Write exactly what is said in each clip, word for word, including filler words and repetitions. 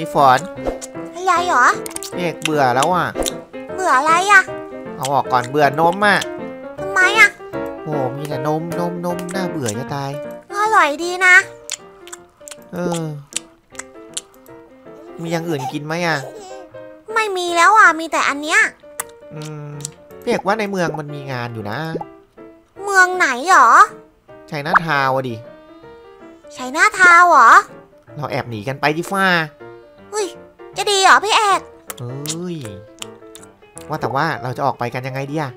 พี่ฝนอะไรเหรอพี่เอกเบื่อแล้วอ่ะเบื่ออะไรอ่ะเอาออกก่อนเบื่อนมอ่ะทำไมอ่ะโอ้มีแต่นมนมนมน่าเบื่อจะตายอร่อยดีนะเออมีอย่างอื่นกินไหมอ่ะไม่มีแล้วอ่ะมีแต่อันเนี้ยอืมพี่เอกว่าในเมืองมันมีงานอยู่นะเมืองไหนหรอชัยนาทาวน์ดิชัยนาทาวน์เหรอเราแอบหนีกันไปดิฟ้าเฮ้ยจะดีเหรอพี่เอกเฮ้ยว่าแต่ว่าเราจะออกไปกันยังไงดีอะ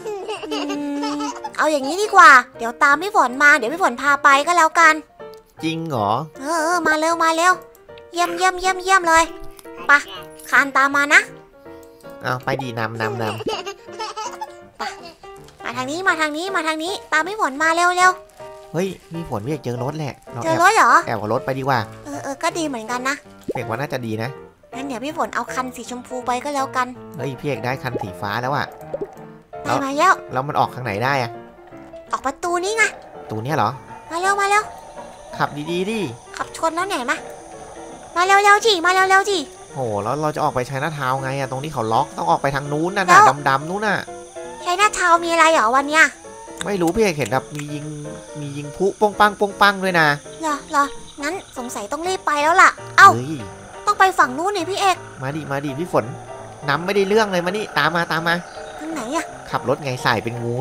เอาอย่างนี้ดีกว่าเดี๋ยวตามพี่ฝนมาเดี๋ยวพี่ฝนพาไปก็แล้วกันจริงเหรอเออมาเร็วมาเร็วเยี่ยมเยี่ยมเยี่ยมเยี่ยมเลยไปคานตามมานะเอาไปดีนำนำนำไปมาทางนี้มาทางนี้มาทางนี้ตามพี่ฝนมาเร็วเร็วเฮ้ยพี่ฝนพี่เอกเจอรถแหละเจอรถเหรอแอบกับรถไปดีกว่าเออเออก็ดีเหมือนกันนะพี่เอกว่าน่าจะดีนะงั้นเดี๋ยวพี่ฝนเอาคันสีชมพูไปก็แล้วกันเฮ้ยพี่เอกได้คันสีฟ้าแล้วอะได้มาแล้วแล้วมันออกทางไหนได้อะออกประตูนี่ไงประตูเนี้ยเหรอมาเร็วมาเร็วขับดีๆดิขับชนแล้วไหนมามาเร็วเร็วจีมาเร็วเร็วจีโอ้แล้วเราจะออกไปชัยนาทาวน์ไงอะตรงนี้เขาล็อกต้องออกไปทางนู้นน่ะดำๆนู้นน่ะชัยนาทาวน์มีอะไรเหรอวันเนี้ยไม่รู้พี่เอกเห็นแบบมียิงมียิงพุโป้งปังโป้งปังด้วยนะเหรอเหรองั้นสงสัยต้องรีบไปแล้วล่ะเอ้าต้องไปฝั่งนู้นนี่พี่เอกมาดิมาดิพี่ฝนน้ำไม่ได้เรื่องเลยมานี่ตามมาตามมาทางไหนอะขับรถไงสายเป็นงู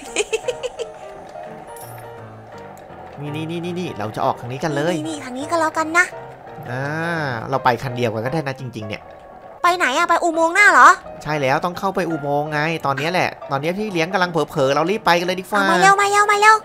นี่นี่นี่นี่เราจะออกทางนี้กันเลยนี่ทางนี้ก็แล้วกันนะอ่าเราไปคันเดียวกันก็ได้นะจริงๆเนี่ยไปไหนอะไปอุโมงค์หน้าเหรอใช่แล้วต้องเข้าไปอุโมงค์ไงตอนนี้แหละตอนนี้พี่เลี้ยงกำลังเผลอๆเรารีบไปกันเลยดีกว่ามาเร็วมาเร็วมาเร็ว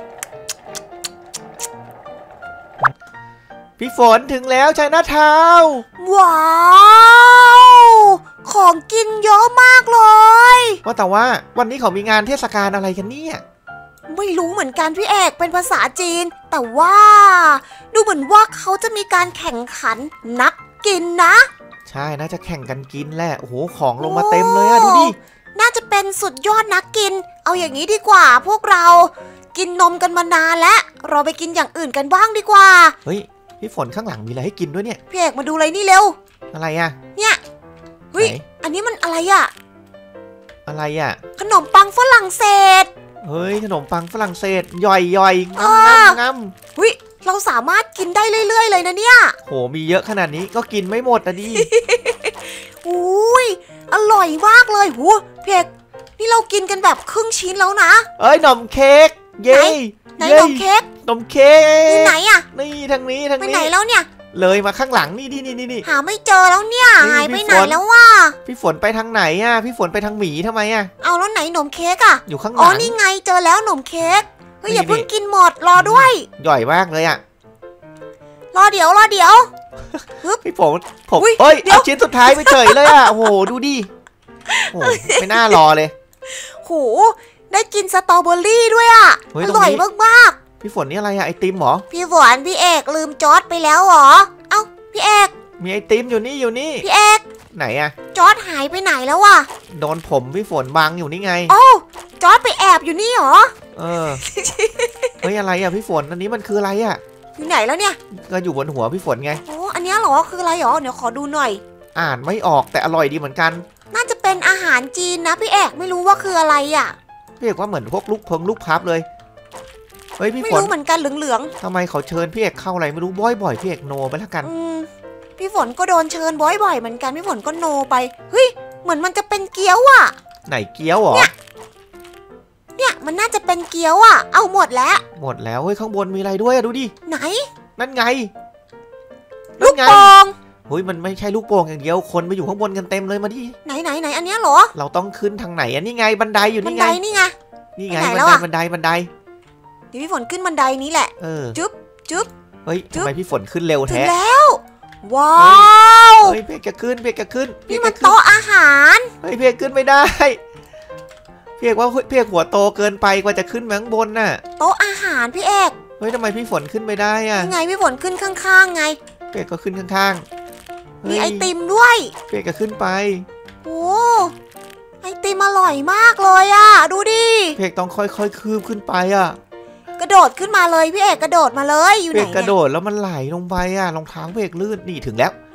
พี่ฝนถึงแล้วชัยนาทาวน์ว้าวของกินเยอะมากเลยว่าแต่ว่าวันนี้เขามีงานเทศกาลอะไรกันเนี่ยไม่รู้เหมือนกันพี่เอกเป็นภาษาจีนแต่ว่าดูเหมือนว่าเขาจะมีการแข่งขันนักกินนะใช่น่าจะแข่งกันกินแหละโอ้โหของลงมาเต็มเลยอะดูดิน่าจะเป็นสุดยอดนักกินเอาอย่างนี้ดีกว่าพวกเรากินนมกันมานานแล้วเราไปกินอย่างอื่นกันบ้างดีกว่าเฮ้ยพี่ฝนข้างหลังมีอะไรให้กินด้วยเนี่ยพี่เอกมาดูอะไรนี่เร็วอะไรอะเนี่ยเฮ้ยอันนี้มันอะไรอะอะไรอะขนมปังฝรั่งเศสเฮ้ยขนมปังฝรั่งเศสย่อยย่อยงำงำเฮ้ยเราสามารถกินได้เรื่อยๆเลยนะเนี่ยโหมีเยอะขนาดนี้ก็กินไม่หมดนะดิอุ้ยอร่อยมากเลยหูเพ็กนี่เรากินกันแบบครึ่งชิ้นแล้วนะเอ้ยนมเค้กเย้ไหนนมเค้กนมเค้กที่ไหนอะนี่ทางนี้ทางนี้ไปไหนแล้วเนี่ยเลยมาข้างหลังนี่นี่นี่นี่หาไม่เจอแล้วเนี่ยหายไปไหนแล้ววะพี่ฝนไปทางไหนอะพี่ฝนไปทางหมีทำไมอะเอาแล้วไหนนมเค้กอะอยู่ข้างหลังอ๋อนี่ไงเจอแล้วนมเค้กเฮ้ยอย่าเพิ่งกินหมดรอด้วยใหญ่มากเลยอะรอเดี๋ยวรอเดี๋ยวพี่ผมผมเฮ้ยเอาชิ้นสุดท้ายไปเฉยเลยอะโอ้โหดูดิโอ้ไม่น่ารอเลยโหได้กินสตรอเบอรี่ด้วยอะอร่อยมากๆพี่ฝนนี่อะไรอะไอติมเหรอพี่ฝนพี่เอกลืมจอร์จไปแล้วเหรอเอ้าพี่เอกมีไอติมอยู่นี่อยู่นี่พี่เอกไหนอะจอร์จหายไปไหนแล้ววะโดนผมพี่ฝนบังอยู่นี่ไงโอ้จอร์จไปแอบอยู่นี่เหรอเออเฮ้ยอะไรอะพี่ฝนอันนี้มันคืออะไรอะอยู่ไหนแล้วเนี่ยก็อยู่บนหัวพี่ฝนไงโอ้อันนี้เหรอคืออะไรเหรอเดี๋ยวขอดูหน่อยอ่านไม่ออกแต่อร่อยดีเหมือนกันน่าจะเป็นอาหารจีนนะพี่เอกไม่รู้ว่าคืออะไรอ่ะพี่เอกว่าเหมือนพวกลูกเพิงลูกพับเลยเฮ้ยพี่ฝนไม่รู้เหมือนกันเหลืองๆทำไมเขาเชิญพี่เอกเข้าอะไรไม่รู้บ่อยๆพี่เอกโนไปแล้วกันอืมพี่ฝนก็โดนเชิญบ่อยๆเหมือนกันพี่ฝนก็โนไปเฮ้ยเหมือนมันจะเป็นเกี๊ยวอ่ะไหนเกี๊ยวหรอเนี่ยเนี่ยมันน่าจะเป็นเกี๊ยวอ่ะเอาหมดแล้วหมดแล้วเฮ้ยข้างบนมีอะไรด้วยอะดูดิไหนนั่นไงลูกโป่งเฮ้ยมันไม่ใช่ลูกโป่งอย่างเดียวคนไปอยู่ข้างบนกันเต็มเลยมาดิไหนไหนไหนอันนี้เหรอเราต้องขึ้นทางไหนอันนี้ไงบันไดอยู่นี่ไงบันไดนี่ไงนี่ไงบันไดบันไดบันไดเดี๋ยวพี่ฝนขึ้นบันไดนี้แหละเออจึ๊บจึ๊บเฮ้ยทำไมพี่ฝนขึ้นเร็วแท้ถึงแล้วว้าวเฮ้ยเพียกจะขึ้นเพียกจะขึ้นนี่มันโต๊ะอาหารเฮ้ยเพียกขึ้นไม่ได้เพียกว่าเพียกหัวโตเกินไปกว่าจะขึ้นมาข้างบนน่ะโต๊ะอาหารพี่เอกเฮ้ยทำไมพี่ฝนขึ้นไม่ได้อ่ะไงพี่ฝนขึ้นข้างๆไงเพียกก็ขึ้นข้างๆมีไอติมด้วยเพียกก็ขึ้นไปโอ้ไอติมอร่อยมากเลยอ่ะดูดิเพียกต้องค่อยๆคืบขึ้นไปอ่ะกระโดดขึ้นมาเลยพี่เอกกระโดดมาเลยอยู่ไหนเพียกกระโดดแล้วมันไหลลงไปอ่ะรองเท้าเพียกลื่นนี่ถึงแล้วรอง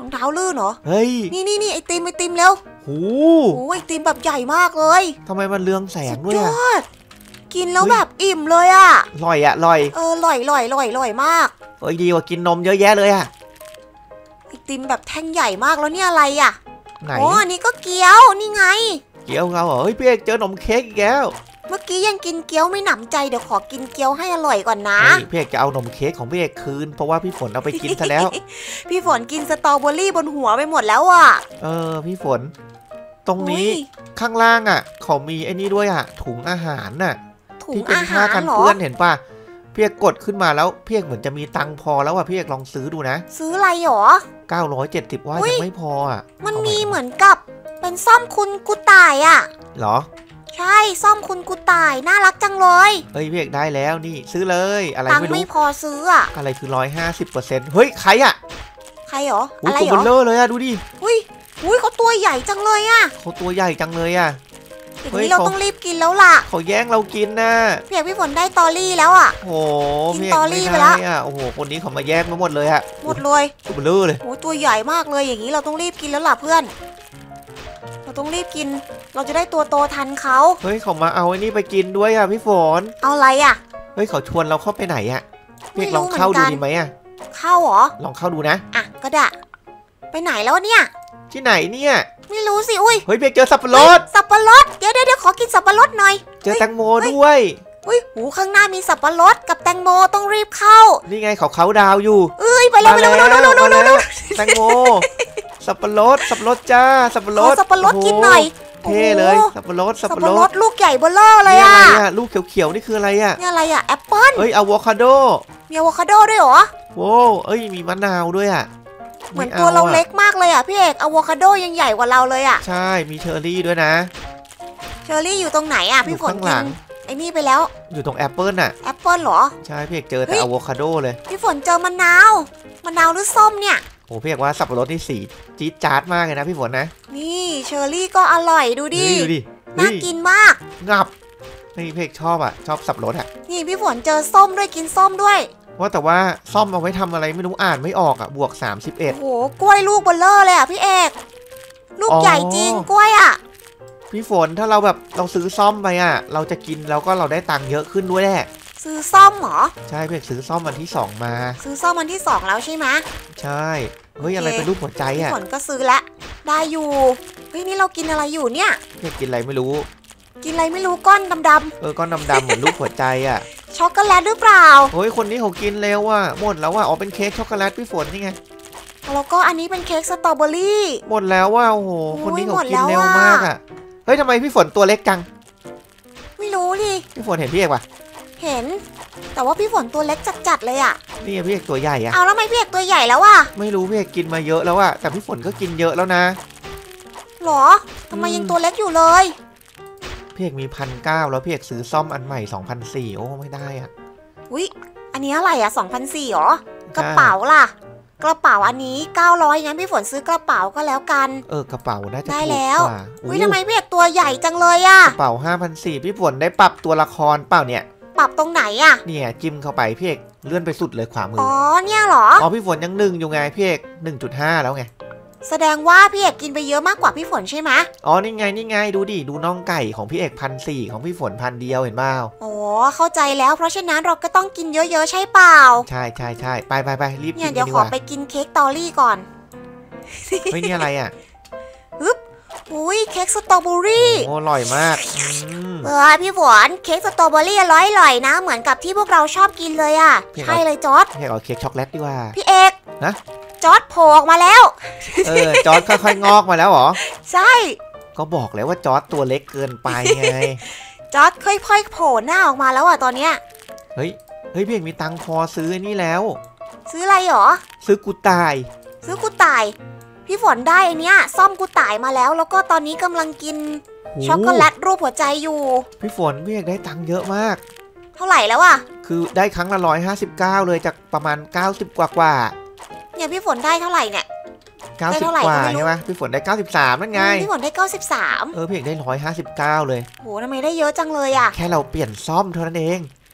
องเท้าลื่นเหรอเฮ้ยนี่นี่นี่ไอติมไอติมเร็วโอ้โหไอติมแบบใหญ่มากเลยทำไมมันเรืองแสงด้วยอะกินแล้วแบบอิ่มเลยอะอร่อยอะอร่อยเอออร่อยอร่อยอร่อยอร่อยมากเอ้ยดีกว่ากินนมเยอะแยะเลยอะไอติมแบบแท่งใหญ่มากแล้วเนี่ยอะไรอะไหนโอ้อันนี้ก็เกี๊ยวนี่ไงเกี๊ยวเราเหรอเฮ้ยพี่เอกเจอขนมเค้กอีกแล้วเมื่อกี้ยังกินเกี๊ยวไม่หนำใจเดี๋ยวขอกินเกี๊ยวให้อร่อยก่อนนะพี่เอกจะเอาขนมเค้กของพี่เอกคืนเพราะว่าพี่ฝนเอาไปกินซะแล้วพี่ฝนกินสตรอเบอรี่บนหัวไปหมดแล้วอ่ะเออพี่ฝนตรงนี้ข้างล่างอ่ะเขามีไอ้นี่ด้วยอ่ะถุงอาหารน่ะที่เป็นผ้ากันเปื้อนเห็นป่ะพี่เอกกดขึ้นมาแล้วพี่เอกเหมือนจะมีตังค์พอแล้วอ่ะพี่เอกลองซื้อดูนะซื้ออะไรหรอเก้าร้อยเจ็ดสิบว่ายังไม่พออ่ะมันมีเหมือนกับเป็นซ่อมคุณกูต่ายอ่ะเหรอใช่ซ่อมคุณกูต่ายน่ารักจังเลยเฮ้ยพี่เอกได้แล้วนี่ซื้อเลยอะไรไม่รู้ตังค์ไม่พอซื้ออ่ะอะไรคือร้อยห้าสิบเปอร์เซ็นต์เฮ้ยใครอ่ะใครหรออะไรหรอตัวเบลเลอร์เลยอ่ะดูดิอุ้ยอุ้ยเขาตัวใหญ่จังเลยอ่ะเขาตัวใหญ่จังเลยอ่ะอย่างนี้เราต้องรีบกินแล้วล่ะเขาแย่งเรากินนะพี่เอกพี่ฝนได้ตอรี่แล้วอ่ะโอ้กินตอรี่ไปแล้วอ่ะโอ้โหคนนี้เขามาแย่งมาหมดเลยอ่ะหมดเลยตัวเบลเลอร์เลยโอ้ตัวใหญ่มากเลยอย่างนี้เราต้องรีบกินแล้วล่ะเพื่อนเราต้องรีบกินเราจะได้ตัวโตทันเขาเฮ้ยเขามาเอาไอ้นี่ไปกินด้วยอ่ะพี่ฝนเอาอะไรอ่ะเฮ้ยเขาชวนเราเข้าไปไหนอ่ะพี่ลองเข้าดูดีไหมอ่ะเข้าเหรอลองเข้าดูนะอ่ะก็ได้ไปไหนแล้วเนี่ยที่ไหนเนี่ยไม่รู้สิอุ้ยเฮ้ยเพียกเจอสับปะรดสับปะรดเดี๋ยวเดี๋ยวขอกินสับปะรดหน่อยเจอแตงโมด้วยอุ้ยหูข้างหน้ามีสับปะรดกับแตงโมต้องรีบเข้านี่ไงเขาเขาดาวอยู่เอ้ยไปแล้วไปแล้วไปแล้วไปแล้วไปแล้วแตงโมสับปะรดสับปะรดจ้าสับปะรดสับปะรดกินหน่อยเท่เลยสับปะรดสับปะรดลูกใหญ่เบ้อเร่อเลยอ่ะนี่อะไรอ่ะลูกเขียวๆนี่คืออะไรอ่ะนี่อะไรอ่ะแอปเปิ้ลเฮ้ยอะโวคาโดมีอะโวคาโดด้วยเหรอโว้เอ้ยมีมะนาวด้วยอ่ะเหมือนตัวเราเล็กมากเลยอ่ะพี่เอกอะโวคาโดยังใหญ่กว่าเราเลยอ่ะใช่มีเชอร์รี่ด้วยนะเชอร์รี่อยู่ตรงไหนอ่ะพี่ฝนกินไอ้นี่ไปแล้วอยู่ตรงแอปเปิ้ลน่ะแอปเปิ้ลเหรอใช่พี่เอกเจอแต่อะโวคาโดเลยพี่ฝนเจอมะนาวมะนาวหรือส้มเนี่ยโอ้พี่เอกว่าสับปะรดนี่สีจี๊ดจ๊าดมากเลยนะพี่ฝนนะนี่เชอร์รี่ก็อร่อยดูดิดูดิน่ากินมากงับนี่พี่เอกชอบอ่ะชอบสับปะรดอ่ะนี่พี่ฝนเจอส้มด้วยกินส้มด้วยว่าแต่ว่าส้มเอาไว้ทำอะไรไม่รู้อ่านไม่ออกอ่ะบวกสามสิบเอ็ดโอ้โหกล้วยลูกเบลเลอร์เลยอ่ะพี่เอกลูกใหญ่จริงกล้วยอ่ะพี่ฝนถ้าเราแบบเราซื้อส้มไปอ่ะเราจะกินแล้วก็เราได้ตังค์เยอะขึ้นด้วยแหละซื้อส้มเหรอใช่พี่เอกซื้อส้มวันที่สองมาซื้อส้มวันที่สองแล้วใช่ไหมใช่เฮ้ยอะไรเป็นรูปหัวใจอ่ะพี่ฝนก็ซื้อละได้อยู่เฮ้ยนี่เรากินอะไรอยู่เนี่ยพี่เอกกินอะไรไม่รู้กินอะไรไม่รู้ก้อนดำๆเออก้อนดำๆเหมือนรูปหัวใจอ่ะช็อกโกแลตหรือเปล่าเฮ้ยคนนี้เขากินแล้วว่ะหมดแล้วว่ะอ๋อเป็นเค้กช็อกโกแลตพี่ฝนนี่ไงแล้วก็อันนี้เป็นเค้กสตรอเบอรี่หมดแล้วว่ะโอ้โหคนนี้เขากินเร็วมากอ่ะเฮ้ยทำไมพี่ฝนตัวเล็กจังไม่รู้ดิพี่ฝนเห็นพี่เอกป่ะเห็นแต่ว่าพี่ฝนตัวเล็กจัดๆเลยอ่ะนี่พี่เอกตัวใหญ่อ่ะเอาแล้วทำไมพี่เอกตัวใหญ่แล้วอ่ะไม่รู้พี่เอกกินมาเยอะแล้วอ่ะแต่พี่ฝนก็กินเยอะแล้วนะหรอทำไมยังตัวเล็กอยู่เลยพี่เอกมีพันเก้าแล้วพี่เอกซื้อซ่อมอันใหม่สองพันสี่โอ้ไม่ได้อ่ะอุ๊ยอันนี้อะไรอ่ะสองพันสี่หรอกระเป๋าล่ะกระเป๋าอันนี้เก้าร้อยงั้นพี่ฝนซื้อกระเป๋าก็แล้วกันเออกระเป๋าน่าจะได้แล้วอุ๊ยทำไมพี่เอกตัวใหญ่จังเลยอ่ะกระเป๋าห้าพันสี่พี่ฝนได้ปรับตัวละครเปล่าเนี่ยปรับตรงไหนอ่ะเนี่ยจิ้มเข้าไปพี่เอกเลื่อนไปสุดเลยขวามืออ๋อเนี่ยเหรออ๋อพี่ฝนยังหนึ่งอยู่ไงพี่เอกหนึ่งจุดห้าแล้วไงแสดงว่าพี่เอกกินไปเยอะมากกว่าพี่ฝนใช่ไหมอ๋อนี่ไงนี่ไงดูดิดูน่องไก่ของพี่เอกพันสี่ของพี่ฝนพันเดียวเห็นเปล่าอ๋อเข้าใจแล้วเพราะฉะนั้นเราก็ต้องกินเยอะๆใช่เปล่าใช่ใช่ใช่ไปไปไปรีบกินเนี่ยเดี๋ยวขอไปกินเค้กตอรี่ก่อนเฮ้ยนี่อะไรอ่ะฮึบอุ้ยเค้กสตรอเบอรี่โอ้อร่อยมากเออพี่ฝนเค้กสตรอเบอรี่อร่อยอร่อยนะเหมือนกับที่พวกเราชอบกินเลยอ่ะใช่เลยจอร์ดพี่เอกเอาเค้กช็อกโกแลตดีกว่าพี่เอกนะจอร์ดโผล่ออกมาแล้วเออจอร์ดค่อยๆงอกมาแล้วเหรอใช่ก็บอกแล้วว่าจอร์ดตัวเล็กเกินไปไงจอร์ดค่อยๆโผล่หน้าออกมาแล้วอ่ะตอนเนี้ยเฮ้ยเฮ้ยพี่เอกมีตังค์พอซื้อนี่แล้วซื้ออะไรหรอซื้อกูตายซื้อกูตายพี่ฝนได้ไอเนี้ยซ่อมกูตายมาแล้วแล้วก็ตอนนี้กำลังกินช็อกโกแลตรูปหัวใจอยู่พี่ฝนพี่เอกได้ตังค์เยอะมากเท่าไหร่แล้วอ่ะคือได้ครั้งละร้อยห้าสิบเก้าเลยจากประมาณเก้าสิบกว่ากว่าเนี่ยพี่ฝนได้เท่าไหร่เนี่ยเก้าสิบกว่าใช่ไหมพี่ฝนได้เก้าสิบสามนั่นไงพี่ฝนได้เก้าสิบสามเออพี่เอกได้ร้อยห้าสิบเก้าเลยโหทำไมได้เยอะจังเลยอ่ะแค่เราเปลี่ยนซ่อมเท่านั้นเอง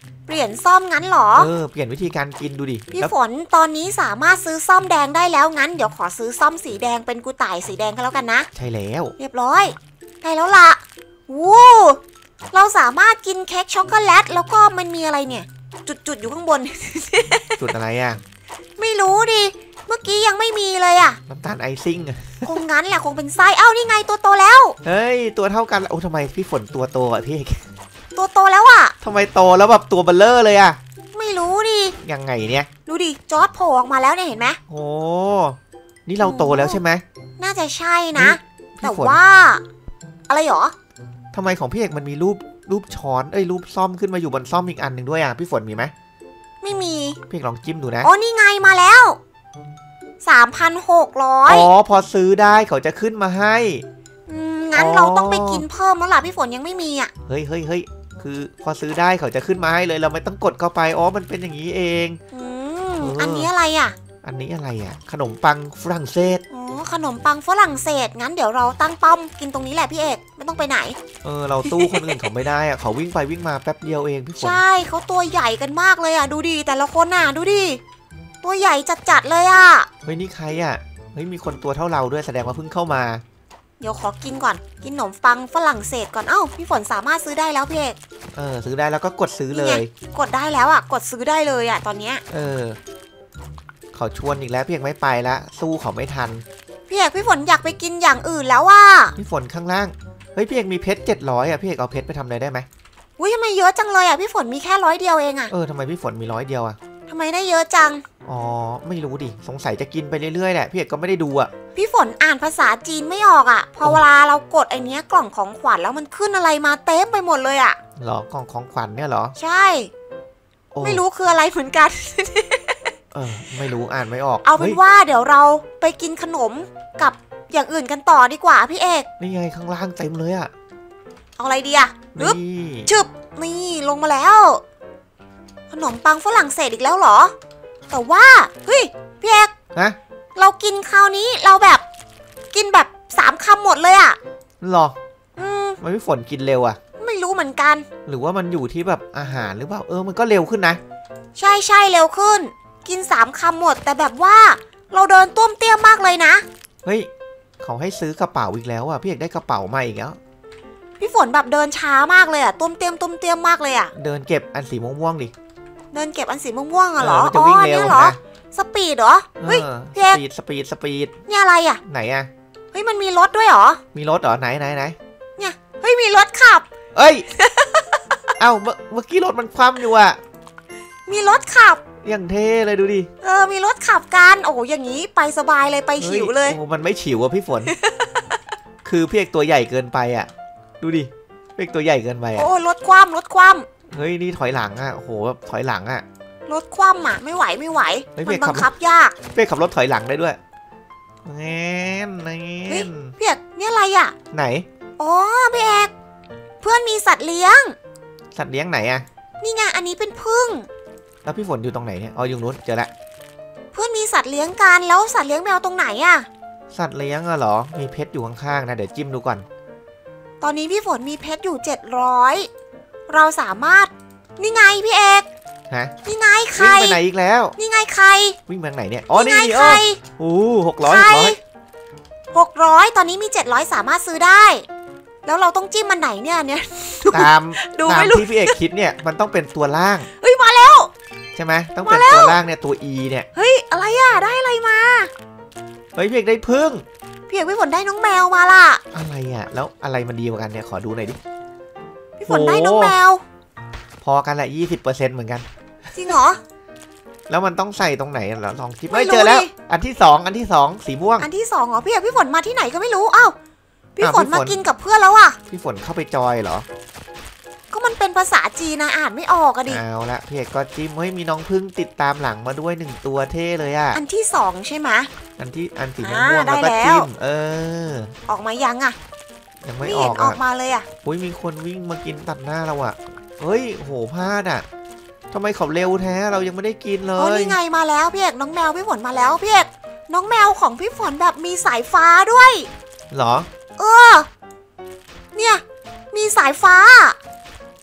เปลี่ยนซ่อมงั้นเหรอเออเปลี่ยนวิธีการกินดูดิพี่ฝนตอนนี้สามารถซื้อซ่อมแดงได้แล้วงั้นเดี๋ยวขอซื้อซ่อมสีแดงเป็นกูต่ายสีแดงก็แล้วกันนะใช่แล้วเรียบร้อยได้แล้วล่ะวู้เราสามารถกินเค้กช็อกโกแลตแล้วก็มันมีอะไรเนี่ยจุดๆอยู่ข้างบนจุดอะไรอ่ะไม่รู้ดิเมื่อกี้ยังไม่มีเลยอ่ะน้ำตาลไอซิ่งคงงั้นแหละคงเป็นไส้เอ้านี่ไงตัวโตแล้วเฮ้ยตัวเท่ากันโอ้ทำไมพี่ฝนตัวโตอ่ะพี่ตัวโตแล้วอ่ะทำไมโตแล้วแบบตัวเบลเลอร์เลยอ่ะไม่รู้ดิยังไงเนี่ยดูดิจอร์จโผล่ออกมาแล้วเนี่ยเห็นไหมโอ้นี่เราโตแล้วใช่ไหมน่าจะใช่นะแต่ว่าอะไรหรอทำไมของพี่เอกมันมีรูปรูปช้อนเอ้ยรูปซ่อมขึ้นมาอยู่บนซ่อมอีกอันหนึ่งด้วยอ่ะพี่ฝนมีไหมไม่มีพี่เอกลองจิ้มดูนะอ๋อนี่ไงมาแล้วสามพันหกร้อยอ๋อพอซื้อได้เขาจะขึ้นมาให้งั้นเราต้องไปกินเพิ่มแล้วล่ะพี่ฝนยังไม่มีอ่ะเฮ้ยเฮ้ยเฮ้ยคือพอซื้อได้เขาจะขึ้นมาให้เลยเราไม่ต้องกดเข้าไปอ๋อมันเป็นอย่างนี้เองอืมอันนี้อะไรอ่ะอันนี้อะไรอ่ะขนมปังฝรั่งเศสอ๋อขนมปังฝรั่งเศสงั้นเดี๋ยวเราตั้งป้อมกินตรงนี้แหละพี่เอกไม่ต้องไปไหนเออเราสู้คนอื่นเขาไม่ได้อ่ะเขาวิ่งไปวิ่งมาแป๊บเดียวเองพี่ฝนใช่เขาตัวใหญ่กันมากเลยอ่ะดูดิแต่ละคนน่ะดูดิตัวใหญ่จัดๆเลยอ่ะเฮ้ยนี่ใครอ่ะเฮ้ยมีคนตัวเท่าเราด้วยแสดงว่าเพิ่งเข้ามาเดี๋ยวขอกินก่อนกินขนมปังฝรั่งเศสก่อนเอ้าพี่ฝนสามารถซื้อได้แล้วพี่เอกเออซื้อได้แล้วก็กดซื้อเลยกดได้แล้วอ่ะกดซื้อได้เลยอ่ะตอนเนี้ยเออเขาชวนอีกแล้วพี่เอกไม่ไปละสู้เขาไม่ทันพี่เอกพี่ฝนอยากไปกินอย่างอื่นแล้วว่ะพี่ฝนข้างล่างเฮ้ยพี่เอกมีเพชรเจ็ดร้อยอ่ะพี่เอกเอาเพชรไปทำอะไรได้ไหมอุ้ยทำไมเยอะจังเลยอ่ะพี่ฝนมีแค่ร้อยเดียวเองอ่ะเออทำไมพี่ฝนมีร้อยเดียวอ่ะทำไมได้เยอะจังอ๋อไม่รู้ดิสงสัยจะกินไปเรื่อยๆแหละพี่เอกก็ไม่ได้ดูอ่ะพี่ฝนอ่านภาษาจีนไม่ออกอ่ะพอเวลาเรากดไอเนี้ยกล่องของขวัญแล้วมันขึ้นอะไรมาเต็มไปหมดเลยอ่ะหรอกล่องของขวัญเนี่ยหรอใช่ไม่รู้คืออะไรเหมือนกันเออไม่รู้อ่านไม่ออกเอาเป็นว่าเดี๋ยวเราไปกินขนมกับอย่างอื่นกันต่อดีกว่าพี่เอกนี่ไงข้างล่างเต็มเลยอ่ะเอาอะไรดีอ่ะนี่ชึบนี่ลงมาแล้วขนมปังฝรั่งเศสอีกแล้วเหรอแต่ว่าเฮ้ยพี่เอกฮะเรากินคราวนี้เราแบบกินแบบสามคำหมดเลยอ่ะหรออืมมันไม่ฝนกินเร็วอ่ะไม่รู้เหมือนกันหรือว่ามันอยู่ที่แบบอาหารหรือเปล่าเออมันก็เร็วขึ้นนะใช่ใช่เร็วขึ้นกินสามคำหมดแต่แบบว่าเราเดินต้วมเตี้ยมมากเลยนะเฮ้ยเขาให้ซื้อกระเป๋าอีกแล้วอ่ะพี่เอกได้กระเป๋ามาอีกแล้วพี่ฝนแบบเดินช้ามากเลยอ่ะต้วมเตี้ยมต้วมเตี้ยมมากเลยอ่ะเดินเก็บอันสีม่วงๆดิเดินเก็บอันสีม่วงๆอ่ะเหรออ๋อเนี่ยเหรอสปีดเหรอเฮ้ยสปีดสปีดสปีดเนี่ยอะไรอ่ะไหนอ่ะเฮ้ยมันมีรถด้วยเหรอมีรถเหรอไหนไหนไหนเนี่ยเฮ้ยมีรถขับเอ้ยเอ้าเมื่อเมื่อกี้รถมันคว่ำอยู่อ่ะมีรถขับอย่างเท่เลยดูดิเออมีรถขับกันโอ้อย่างนี้ไปสบายเลยไปฉิวเลยโอ้มันไม่ฉิวอ่ะพี่ฝน คือพี่เอกตัวใหญ่เกินไปอ่ะดูดิพี่เอกตัวใหญ่เกินไปอ่ะโอ้รถคว่ำรถคว่ำเฮ้ยนี่ถอยหลังอ่ะโอ้โหแบบถอยหลังอ่ะรถคว่ำอ่ะไม่ไหวไม่ไหวมันบังคับยากพี่เอกขับรถถอยหลังได้ด้วยแง่นแง่นพี่เอกนี่อะไรอ่ะไหนอ๋อพี่เอกเพื่อนมีสัตว์เลี้ยงสัตว์เลี้ยงไหนอ่ะนี่ไงอันนี้เป็นผึ้งแล้วพี่ฝนอยู่ตรงไหนเนี่ยอ๋ออยู่นู้นเจอละเพื่อนมีสัตว์เลี้ยงกันแล้วสัตว์เลี้ยงแมวตรงไหนอ่ะสัตว์เลี้ยงอะเหรอมีเพชรอยู่ข้างๆนะเดี๋ยวจิ้มดูก่อนตอนนี้พี่ฝนมีเพชรอยู่เจ็ดร้อยเราสามารถนี่ไงพี่เอกฮะนี่ไงใครวิ่งไปไหนอีกแล้วนี่ไงใครวิ่งไปไหนเนี่ยอ๋อนี่ใครโอ้หกร้อยหกร้อยหกร้อยตอนนี้มีเจ็ดร้อยสามารถซื้อได้แล้วเราต้องจิ้มมันไหนเนี่ยเนี่ยตามดูตามที่พี่เอกคิดเนี่ยมันต้องเป็นตัวล่างเฮ้ยมาแล้วใช่ไหมต้องเป็นตัวล่างเนี่ยตัว E เนี่ยเฮ้ยอะไรอ่ะได้อะไรมาเฮ้ยพี่เอกได้พึ่งพี่เอกพี่ฝนได้น้องแมวมาล่ะอะไรอ่ะแล้วอะไรมันดีกว่ากันเนี่ยขอดูหน่อยดิพี่ฝนได้น้องแมวพอกันแหละยี่สิบเปอร์เซ็นต์เหมือนกันจริงเหรอแล้วมันต้องใส่ตรงไหนเราลองคิดไม่เจอแล้วอันที่สองอันที่สองสีม่วงอันที่สองเหรอพี่เอกพี่ฝนมาที่ไหนก็ไม่รู้อ้าวพี่ฝนมากินกับเพื่อนแล้วอ่ะพี่ฝนเข้าไปจอยเหรอก็มันเป็นภาษาจีนนะอ่านไม่ออกอะดิเอาละพี่เอกก็จิ้มเฮ้ยมีน้องพึ่งติดตามหลังมาด้วยหนึ่งตัวเท่เลยอ่ะอันที่สองใช่ไหมอันที่อันสีม่วงแล้วก็จิ้มเออออกมายังอ่ะยังไม่ออกออกมาเลยอ่ะอุ้ยมีคนวิ่งมากินตัดหน้าเราอ่ะเฮ้ยโหพลาดอ่ะทำไมเขาเร็วแท้เรายังไม่ได้กินเลยอ๋อนี่ไงมาแล้วพี่เอกน้องแมวพี่ฝนมาแล้วพี่เอกน้องแมวของพี่ฝนแบบมีสายฟ้าด้วยเหรอเออเนี่ยมีสายฟ้า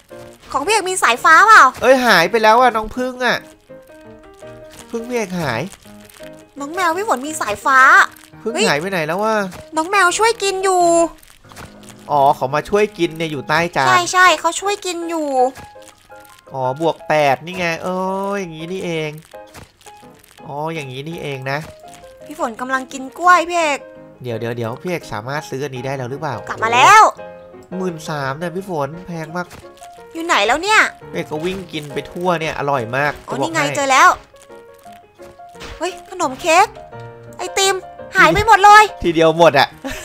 ของพี่เอกมีสายฟ้าเปล่าเอ้ยหายไปแล้วอ่ะน้องพึ่งอ่ะพึ่งพี่เอกหายน้องแมวพี่ฝนมีสายฟ้าพึ่งหายไปไหนแล้ววะน้องแมวช่วยกินอยู่อ๋อเขามาช่วยกินเนี่ยอยู่ใต้จานใช่ใช่เขาช่วยกินอยู่อ๋อบวกแปดนี่ไงเอออย่างนี้นี่เองอ๋ออย่างนี้นี่เองนะพี่ฝนกำลังกินกล้วยพี่เอกเดี๋ยวเดี๋ยวเดี๋ยวพี่เอกสามารถซื้ออันนี้ได้แล้วหรือเปล่ากลับมาแล้วหมื่นสามเนี่ยพี่ฝนแพงมากอยู่ไหนแล้วเนี่ยพี่เอกก็วิ่งกินไปทั่วเนี่ยอร่อยมากอ๋อนี่ไงเจอแล้วเฮ้ยขนมเค้กไอติมหายไปหมดเลยทีเดียวหมดอ่ะ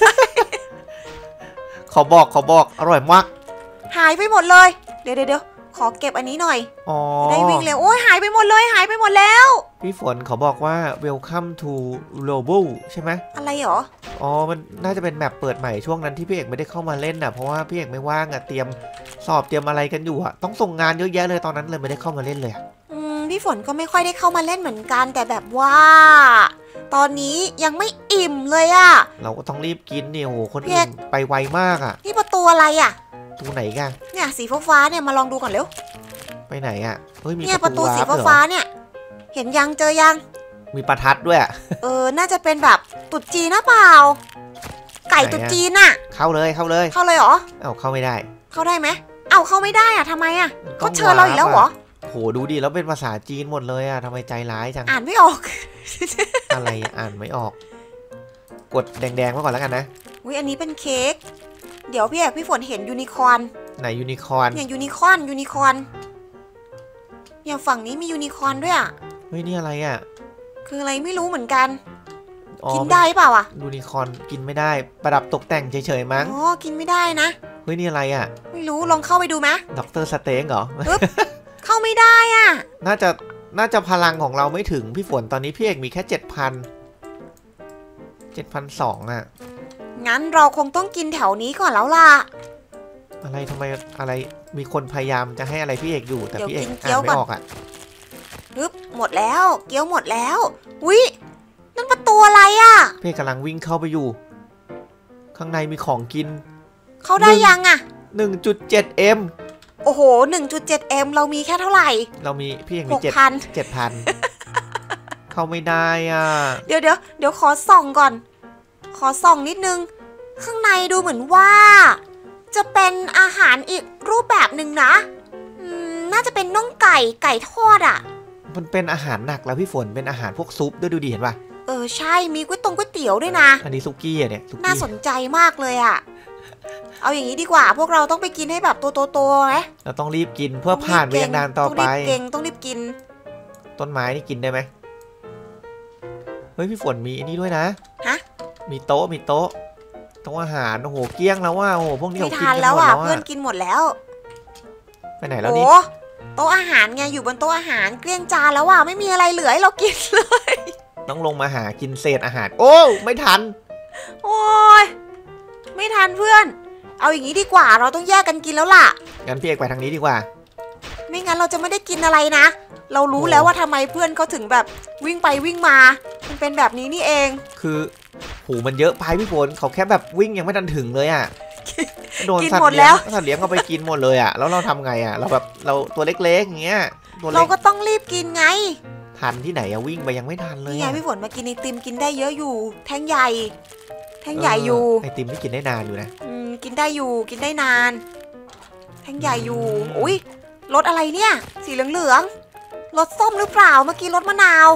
ขอบอกขอบอกอร่อยมากหายไปหมดเลยเดี๋ยวเดี๋ยวขอเก็บอันนี้หน่อยอ๋อได้วิ่งเร็วโอ้ยหายไปหมดเลยหายไปหมดแล้วพี่ฝนเขาบอกว่า welcome to Robo ใช่ไหมอะไรหรออ๋อมันน่าจะเป็นแมปเปิดใหม่ช่วงนั้นที่พี่เอกไม่ได้เข้ามาเล่นน่ะเพราะว่าพี่เอกไม่ว่างอ่ะเตรียมสอบเตรียมอะไรกันอยู่อ่ะต้องส่งงานเยอะแยะเลยตอนนั้นเลยไม่ได้เข้ามาเล่นเลยอืมพี่ฝนก็ไม่ค่อยได้เข้ามาเล่นเหมือนกันแต่แบบว่าตอนนี้ยังไม่อิ่มเลยอ่ะเราก็ต้องรีบกินเนี่ยโหคนอื่นไปไวมากอ่ะนี่ประตูอะไรอ่ะตูไหนกันเนี่ยสีฟ้าๆเนี่ยมาลองดูก่อนเร็วไปไหนอ่ะเฮ้ยมีเนี่ยประตูสีฟ้าๆเนี่ยเห็นยังเจอยังมีประทัดด้วยเออน่าจะเป็นแบบตุ๊ดจีนนะเปล่าไก่ตุ๊ดจีนน่ะเข้าเลยเข้าเลยเข้าเลยเหรอเอ้าเข้าไม่ได้เข้าได้ไหมเอ้าเข้าไม่ได้อ่ะทำไมอ่ะเขาเชิญเราอีกแล้วเหรอโหดูดิแล้วเป็นภาษาจีนหมดเลยอ่ะทำไมใจร้ายจังอ่านไม่ออกอะไรอ่านไม่ออกกดแดงๆไว้ก่อนแล้วกันนะอุ้ยอันนี้เป็นเค้กเดี๋ยวพี่เอกพี่ฝนเห็นยูนิคอร์นไหนยูนิคอร์นเนี่ยยูนิคอร์นยูนิคอร์นเนี่ยฝั่งนี้มียูนิคอร์นด้วยอ่ะเฮ้ยนี่อะไรอ่ะคืออะไรไม่รู้เหมือนกันกินได้เปล่าอ่ะยูนิคอร์นกินไม่ได้ประดับตกแต่งเฉยๆมั้งอ๋อกินไม่ได้นะเฮ้ยนี่อะไรอ่ะไม่รู้ลองเข้าไปดูไหมด็อกเตอร์สเต็กเหรอเข้าไม่ได้อ่ะน่าจะน่าจะพลังของเราไม่ถึงพี่ฝนตอนนี้พี่เอกมีแค่เจ็ดพันเจ็ดพันสองอ่ะงั้นเราคงต้องกินแถวนี้ก่อนแล้วล่ะอะไรทำไมอะไรมีคนพยายามจะให้อะไรพี่เอกอยู่แต่พี่เอกอ่านไม่ออกอ่ะปึ๊บหมดแล้วเกี๊ยวหมดแล้วอุ๊ยนั่นประตูอะไรอ่ะพี่กำลังวิ่งเข้าไปอยู่ข้างในมีของกินเข้าได้ยังอ่ะหนึ่งจุดเจ็ดเอ็มโอ้โห หนึ่งจุดเจ็ดเอ็ม เรามีแค่เท่าไหร่เรามีพี่เอกมีเจ็ดเจ็ดพันเข้าไม่ได้อ่ะเดี๋ยวเดี๋ยวเดี๋ยวขอส่องก่อนขอส่องนิดนึงข้างในดูเหมือนว่าจะเป็นอาหารอีกรูปแบบหนึ่งนะอืมน่าจะเป็นน่องไก่ไก่ทอดอ่ะมันเป็นอาหารหนักแล้วพี่ฝนเป็นอาหารพวกซุปด้วยดูดีเห็นป่ะเออใช่มีก๋วยตงก๋วยเตี๋ยวด้วยนะอันนี้ซุกี้อ่ะเนี่ยน่าสนใจมากเลยอ่ะเอาอย่างนี้ดีกว่าพวกเราต้องไปกินให้แบบโตๆไหมเราต้องรีบกินเพื่อผ่านไปยังนานต่อไปต้องรีบเก่งต้องรีบกินต้นไม้นี่กินได้ไหมเฮ้ยพี่ฝนมีอันนี้ด้วยนะฮะมีโต๊ะมีโต๊ะโต๊ะอาหารโอ้โหเกลี้ยงแล้วว่าโอ้โหพวกนี้เขากินกันหมดแล้วอ่ะเพื่อนกินหมดแล้วไปไหนแล้วนี่โต๊ะอาหารไงอยู่บนโต๊ะอาหารเกลี้ยงจานแล้วว่ะไม่มีอะไรเหลือให้เรากินเลยต้องลงมาหากินเศษอาหารโอ้ไม่ทันโอ้ยไม่ทันเพื่อนเอาอย่างนี้ดีกว่าเราต้องแยกกันกินแล้วล่ะงั้นพี่เอกไปทางนี้ดีกว่าไม่งั้นเราจะไม่ได้กินอะไรนะเรารู้แล้วว่าทำไมเพื่อนเขาถึงแบบวิ่งไปวิ่งมามันเป็นแบบนี้นี่เองคือหูมันเยอะไปพี่ฝนเขาแค่แบบวิ่งยังไม่ทันถึงเลยอ่ะโดนสัตว์เลี้ยงสัตว์เลี้ยงเขาไปกินหมดเลยอ่ะแล้วเราทำไงอ่ะเราแบบเราตัวเล็กๆอย่างเงี้ยเราก็ต้องรีบกินไงทันที่ไหนอะวิ่งไปยังไม่ทันเลยนี่ไงพี่ฝนมากินไอติมกินได้เยอะอยู่แท่งใหญ่แท่งใหญ่อยู่ไอติมที่กินได้นานอยู่นะอืมกินได้อยู่กินได้นานแท่งใหญ่อยู่อุ้ยรสอะไรเนี่ยสีเหลืองๆรสส้มหรือเปล่าเมื่อกี้รสมะนาว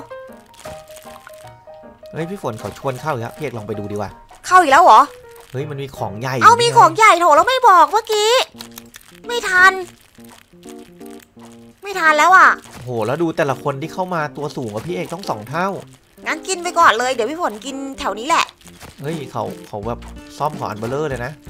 เฮ้ยพี่ฝนเขาชวนเข้าอีกแล้วพี่เอกลองไปดูดีกว่าเข้าอีกแล้วเหรอเฮ้ยมันมีของใหญ่เอามีของใหญ่โถแล้วไม่บอกเมื่อกี้ไม่ทันไม่ทันแล้วอ่ะโหแล้วดูแต่ละคนที่เข้ามาตัวสูงกว่าพี่เอกต้องสองเท่างั้นกินไปก่อนเลยเดี๋ยวพี่ฝนกินแถวนี้แหละเฮ้ยเขาเขาแบบซ่อมของอันเบลเลอร์เลยนะ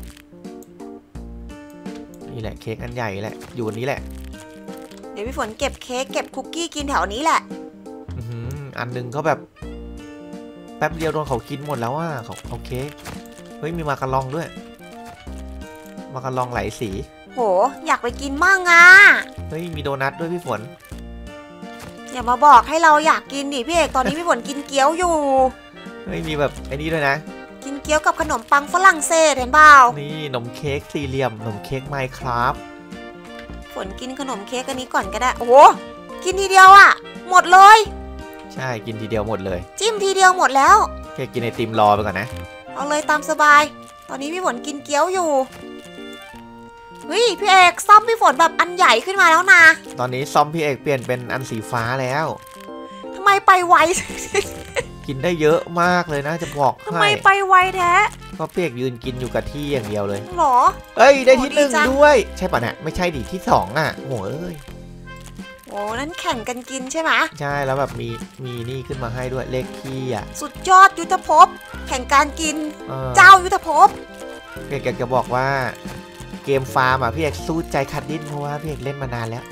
นี่แหละเค้กอันใหญ่แหละอยู่อันนี้แหละเดี๋ยวพี่ฝนเก็บเค้กเก็บคุกกี้กินแถวนี้แหละอันหนึ่งเขาแบบแป๊บเดียวโดนเขากินหมดแล้วอ่ะเขาเขาเค้กเฮ้ยมีมาการองด้วยมาการองหลายสีโหอยากไปกินมั่งอ่ะเฮ้ยมีโดนัทด้วยพี่ฝนอย่ามาบอกให้เราอยากกินดิพี่เอกตอนนี้พี่ฝนกินเกี๊ยวอยู่เฮ้ยมีแบบไอ้นี่ด้วยนะกินเกี๊ยวกับขนมปังฝรั่งเศสเห็นเปล่านี่ขนมเค้กสี่เหลี่ยมขนมเค้กไมค์ครับฝนนกินขนมเค้กอันนี้ก่อนก็ได้โอ้โหกินทีเดียวอะหมดเลยใช่กินทีเดียวหมดเลยจิ้มทีเดียวหมดแล้วแค่กินไอติมรอไปก่อนนะเอาเลยตามสบายตอนนี้พี่ฝนกินเกี๊ยวอยู่เฮ้ยพี่เอกซ่อมพี่ฝนแบบอันใหญ่ขึ้นมาแล้วนะตอนนี้ซ่อมพี่เอกเปลี่ยนเป็นอันสีฟ้าแล้วทำไมไปไวกินได้เยอะมากเลยนะจะบอกให้ทำไมไปไวแท้ก็พี่เอกยืนกินอยู่กับที่อย่างเดียวเลยหรอเอ้ยได้ที่หนึ่งด้วยใช่ป่ะเนี่ยไม่ใช่ดิที่สองอ่ะโอ้ยโอ้นั่นแข่งกันกินใช่ไหมใช่แล้วแบบมีมีนี่ขึ้นมาให้ด้วยเลขที่อ่ะสุดยอดยุทธภพแข่งการกินเจ้ายุทธภพพี่เอกจะบอกว่าเกมฟาร์มอ่ะพี่เอกสู้ใจขัดดิ้นเพราะว่าพี่เอกเล่นมานานแล้ว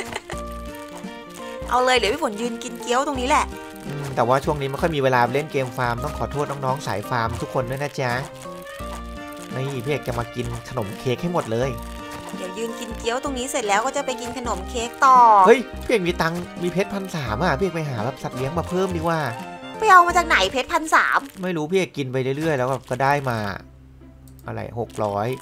เอาเลยเดี๋ยวพี่ฝนยืนกินเกี๊ยวตรงนี้แหละแต่ว่าช่วงนี้ไม่ค่อยมีเวลาเล่นเกมฟาร์มต้องขอโทษน้องๆสายฟาร์มทุกคนด้วยนะจ๊ะนี่พี่เอกจะมากินขนมเค้กให้หมดเลยเดี๋ยวยืนกินเกี๊ยวตรงนี้เสร็จแล้วก็จะไปกินขนมเค้กต่อเฮ้ยพี่เอกมีตังมีเพชรพันสามอ่ะพี่เอกไปหาแบบสัตว์เลี้ยงมาเพิ่มดีกว่าไปเอามาจากไหนเพชรพันสามไม่รู้พี่เอกกินไปเรื่อยๆแล้วก็ได้มาอะไรหกร้อย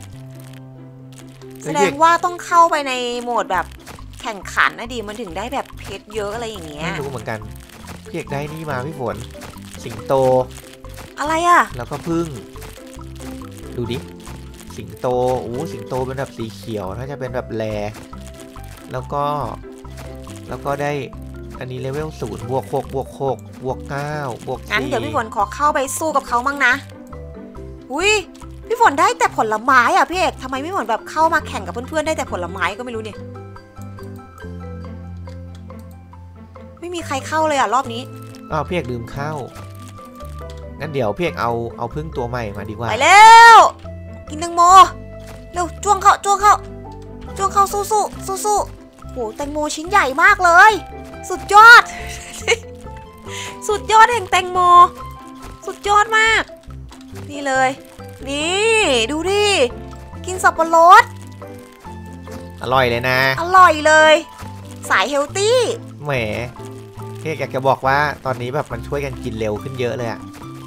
แสดงว่าต้องเข้าไปในโหมดแบบแข่งขันนะดีมันถึงได้แบบเพชรเยอะอะไรอย่างเงี้ยไม่รู้เหมือนกันพี่เอกได้นี่มาพี่ฝนสิงโตอะไรอ่ะแล้วก็พึ่งดูดิสิงโตโอ้สิงโตเป็นแบบสีเขียวน่าจะเป็นแบบแลแล้วก็แล้วก็ได้อันนี้เลเวลศูนย์บวกหกบวกหกบวกเก้าบวกสี่งั้นเดี๋ยวพี่ฝนขอเข้าไปสู้กับเขามั่งนะอุ้ยพี่ฝนได้แต่ผลไม้อ่ะพี่เอกทำไมพี่ฝนแบบเข้ามาแข่งกับเพื่อนๆได้แต่ผลไม้ก็ไม่รู้เนี่ยไม่มีใครเข้าเลยอ่ะรอบนี้อ้าวพี่เอกลืมเข้างั้นเดี๋ยวพี่เอกเอาเอาพึ่งตัวใหม่มาดีกว่าไปแล้วกินแตงโมเร็วจ้วงเข้าจ้วงเข้าจ้วงเข้าสู้สู้สู้สู้โอ้แตงโมชิ้นใหญ่มากเลยสุดยอด สุดยอดแห่งแตงโมสุดยอดมากนี่เลยนี่ดูดิกินสับปะรดอร่อยเลยนะอร่อยเลยสายเฮลตี้แหมพี่อยากจะบอกว่าตอนนี้แบบมันช่วยกันกินเร็วขึ้นเยอะเลยอะ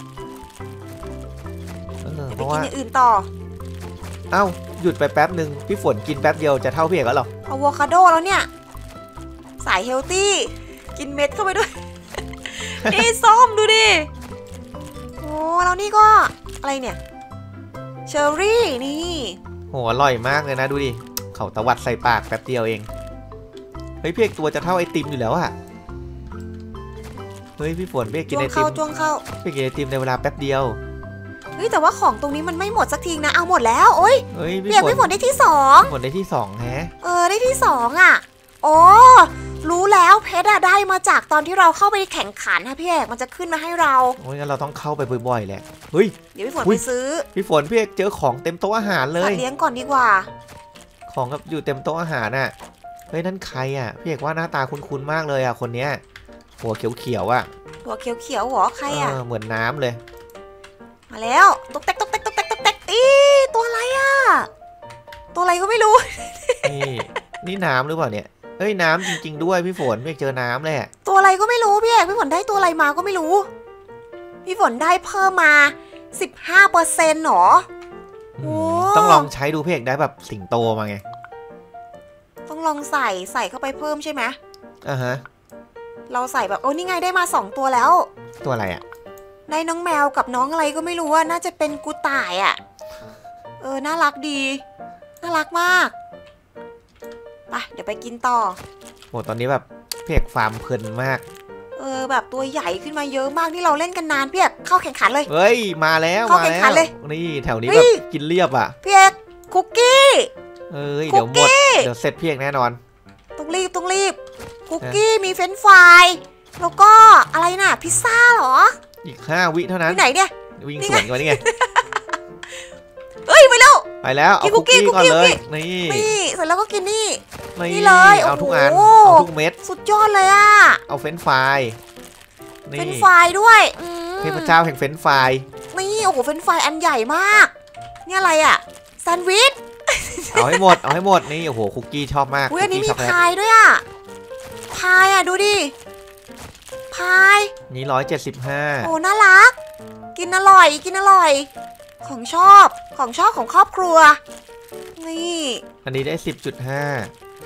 ไปกินอย่างอื่นต่อเอ้าหยุดไปแป๊บหนึ่งพี่ฝนกินแป๊บเดียวจะเท่าพี่เอกแล้วหรออะโวคาโดแล้วเนี่ยสายเฮลตี้กินเม็ดเข้าไปด้วย นี่ส้มดูดิโอ้แล้วนี่ก็อะไรเนี่ยเชอร์รี่นี่โหอร่อยมากเลยนะดูดิเขาตวัดใส่ปากแป๊บเดียวเองเฮ้ยพี่เอกตัวจะเท่าไอติมอยู่แล้วอะเฮ้ยพี่ฝนพี่เอกกินไอติมจ้วงเข้าพี่กินไอติมในเวลาแป๊บเดียวเฮ้ยแต่ว่าของตรงนี้มันไม่หมดสักทีนะเอาหมดแล้วโอ้ยพี่เอกพี่ฝนได้ที่สองฝนได้ที่สองแฮะเออได้ที่สองอ่ะโอ้รู้แล้วเพชรอะได้มาจากตอนที่เราเข้าไปแข่งขันนะพี่เอกมันจะขึ้นมาให้เราโอ้ยงั้นเราต้องเข้าไปบ่อยๆแหละเฮ้ยเดี๋ยวพี่ฝนไปซื้อพี่ฝนพี่เอกเจอของเต็มโต๊ะอาหารเลยเลี้ยงก่อนดีกว่าของกับอยู่เต็มโต๊ะอาหารน่ะเฮ้ยนั่นใครอ่ะพี่เอกว่าหน้าตาคุ้นๆมากเลยอ่ะคนเนี้ยหัวเขียวๆอ่ะหัวเขียวๆหัวใครอ่ะเหมือนน้ำเลยมาแล้วตุ๊กแตกตุ๊กแตกตุ๊กแตกตุ๊กแตกอีตัวอะไรอ่ะตัวอะไรก็ไม่รู้นี่นี่น้ำหรือเปล่าเนี่ยเอ้ยน้ำจริงๆด้วยพี่ฝนพี่เอกเจอน้ำเลยตัวอะไรก็ไม่รู้พี่เอกพี่ฝนได้ตัวอะไรมาก็ไม่รู้พี่ฝนได้เพิ่มมา สิบห้าเปอร์เซ็นต์ หรอต้องลองใช้ดูพี่เอกได้แบบสิงโตมาไงต้องลองใส่ใส่เข้าไปเพิ่มใช่ไหมอ่าฮะเราใส่แบบโอ้นี่ไงได้มาสองตัวแล้วตัวอะไรอ่ะได้น้องแมวกับน้องอะไรก็ไม่รู้ว่าน่าจะเป็นกูต่ายอ่ะเออน่ารักดีน่ารักมากไปเดี๋ยวไปกินต่อโหตอนนี้แบบพี่เอกฟาร์มเพลินมากเออแบบตัวใหญ่ขึ้นมาเยอะมากที่เราเล่นกันนานพี่เอกเข้าแข่งขันเลยเฮ้ยมาแล้วเข้าแข่งขันเลยนี่แถวนี้แบบกินเรียบอ่ะพี่เอกคุกกี้เอ้ยเดี๋ยวหมดเดี๋ยวเสร็จพี่เอกแน่นอนต้องรีบต้องรีบคุกกี้มีเฟรนช์ฟรายแล้วก็อะไรน่ะพิซซ่าเหรออีกห้าวิเท่านั้นที่ไหนเนี่ยวิ่งสวนกันนี่ไงเอ้ยไปแล้วไปแล้วเอาคุกกี้ก่อนเลยนี่นี่เสร็จแล้วก็กินนี่นี่เลยเอาทุกอันเอาทุกเม็ดสุดยอดเลยอ่ะเอาเฟรนช์ฟรายเฟรนช์ฟรายด้วยเทพเจ้าแห่งเฟรนช์ฟรายนี่โอ้โหเฟรนช์ฟรายอันใหญ่มากนี่อะไรอ่ะแซนด์วิชเอาให้หมดเอาให้หมดนี่โอ้โหคุกกี้ชอบมากอุ้ยอันนี้มีพายด้วยอ่ะพายอ่ะดูดิพายนี่ร้อยเจ็ดสิบห้าโอ้น่ารักกินอร่อยกินอร่อยของชอบของชอบของครอบครัวนี่อันนี้ได้ สิบจุดห้า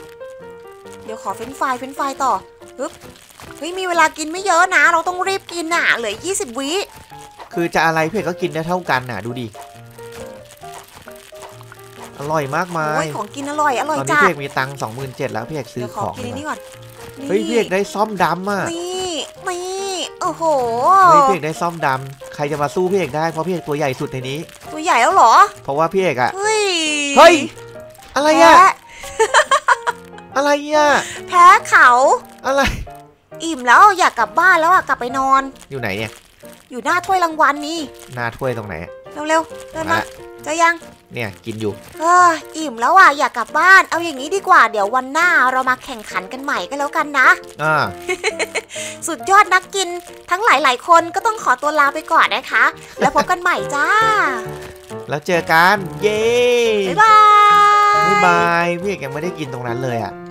ดี๋ยวขอเฟรนช์ฟรายเฟรนช์ฟรายต่อปึ๊บเฮ้ยมีเวลากินไม่เยอะนะเราต้องรีบกินน่ะเหลือยี่สิบวิคือจะอะไรพี่เอกก็กินได้เท่ากันน่ะดูดิอร่อยมากมาโอ้ยยของกินอร่อยอร่อยตอนนี้จัดพี่เอกมีตังค์สองหมื่นเจ็ดแล้วพี่เอกซื้อเดี๋ยวขขอองกินอันนี้ก่อนเฮ้ยพี่เอกได้ซ่อมดำอ่ะนี่นี่โอ้โหเฮ้ยพี่เอกได้ซ่อมดำใครจะมาสู้พี่เอกได้เพราะพี่เอกตัวใหญ่สุดในนี้ตัวใหญ่แล้วเหรอเพราะว่าพี่เอกอะเฮ้ยเฮ้ยอะไรอะแพ้อะไรอะแพ้เขาอะไรอิ่มแล้วอยากกลับบ้านแล้วอะกลับไปนอนอยู่ไหนเนี่ยอยู่หน้าถ้วยรางวัลนี่หน้าถ้วยตรงไหนเร็วๆเดินมามาละเจะยังเนี่ยกินอยู่เอออิ่มแล้วอ่ะอยากกลับบ้านเอาอย่างนี้ดีกว่าเดี๋ยววันหน้าเรามาแข่งขันกันใหม่ก็แล้วกันนะอ่าสุดยอดนักกินทั้งหลายๆคนก็ต้องขอตัวลาไปก่อนนะคะ แล้วพบกันใหม่จ้าแล้วเจอกันเย้บ๊ายบายบ๊ายบายพี่เอกยังไม่ได้กินตรงนั้นเลยอะ